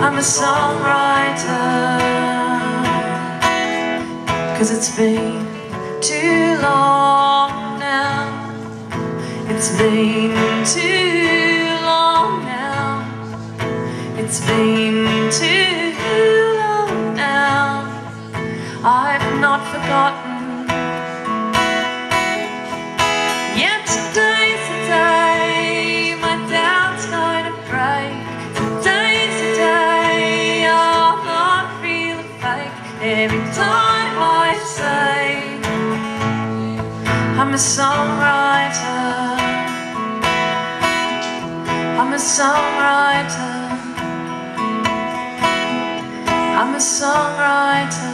I'm a songwriter, 'cause it's been too long now. It's been too long now. It's been too long now. I've not forgotten. Yet today's the day my doubt's going to break. Today's the day I'll not feel a fake. Every time I say I'm a songwriter, I'm a songwriter, I'm a songwriter.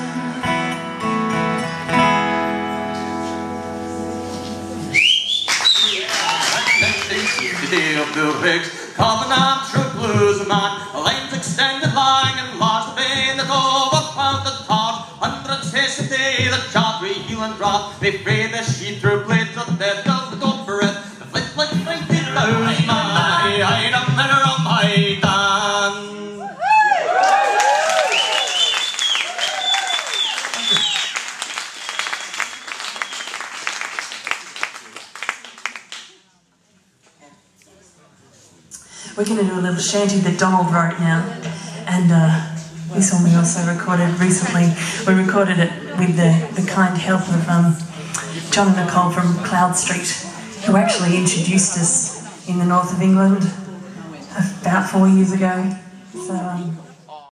Of the rigs, Covenant true blues man, lines extended lying and lost the vein that overwhelmed the torch. Hundreds haste the day that shot we heal and drop. They fray the sheet through blades of death, does the go for it. The flint like 90,000 man, I hide a mirror on my dance. We're going to do a little shanty that Donald wrote now, and this one we also recorded recently. We recorded it with the kind help of John and Nicole from Cloud Street, who actually introduced us in the north of England about 4 years ago. So